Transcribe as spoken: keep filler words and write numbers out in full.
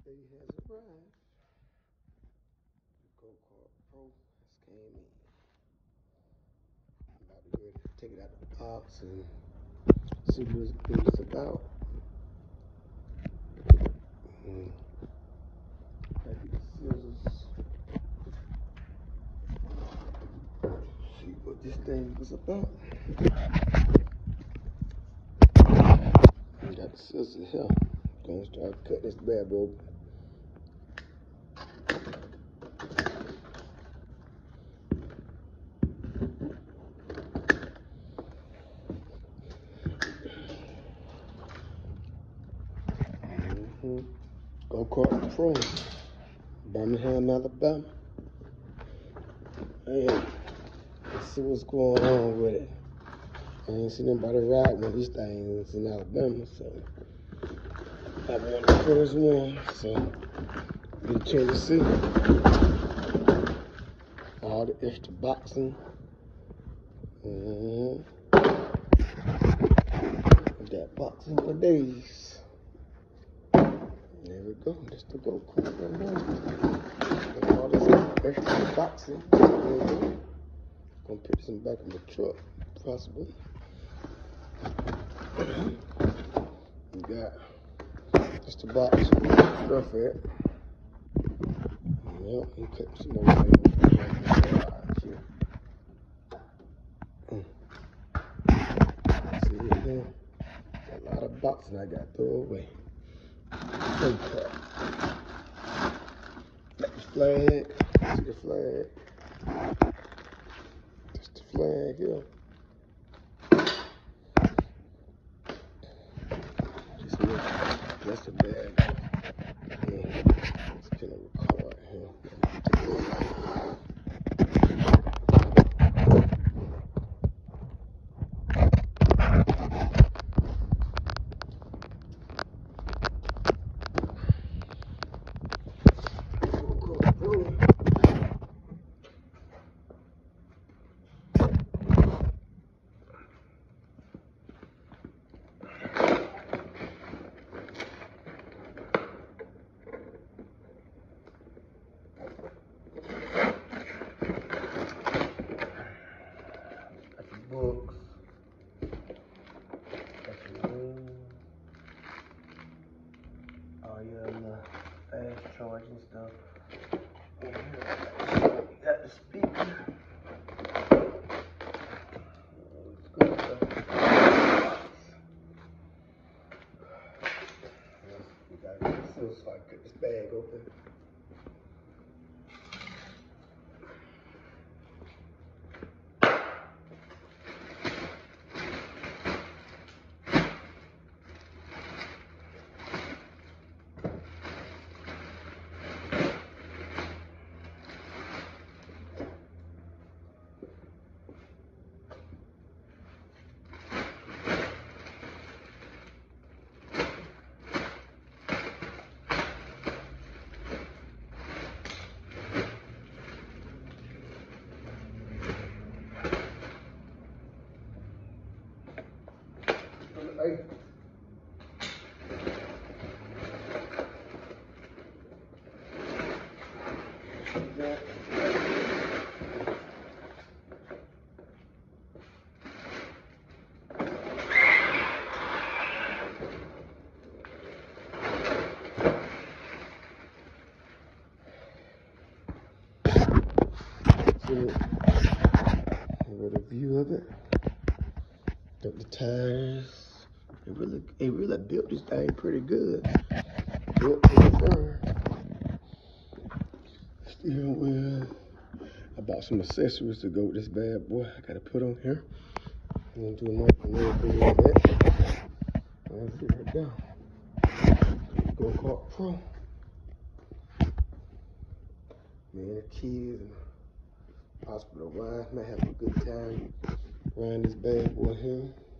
day has arrived. The Kart Pro has came in. I'm about to go ahead and take it out of the box and see what it's about. Mm. I get the scissors. See what this thing was about. We got the scissors here. Gonna start cutting this bad boy open. Mm-hmm. Go Kart Pro, Birmingham, Alabama. Hey, let's see what's going on with it. I ain't seen nobody ride one of these things in Alabama, so I'm one of the first ones. So get a chance to see all the extra boxing. Mm-hmm. Got boxing for days. There we go. Just to go quick right now. All this extra boxing. Mm-hmm. Gonna put some back in the truck, possibly. We got just the box stuff it. Yep, and cut some more here. Mm. See it there? A lot of boxing I got to throw away. So cut. Got the flag. See the flag. That's the flag here. Just a plastic bag. Yeah. It's kind of record here. Books, oh yeah, and the fast charging stuff. Got the speaker. It's good stuff. We gotta get this so I can cut this bag open. Hey. Yeah. See it. With a view of it. Got the tires. It really, it really built this thing pretty good. Built pretty firm. Steering wheel. I bought some accessories to go with this bad boy. I gotta put on here. I'm gonna do another little bit like that. I'll get it down. Go Kart Pro. Man, the kids and hospital wives might have a good time riding this bad boy here.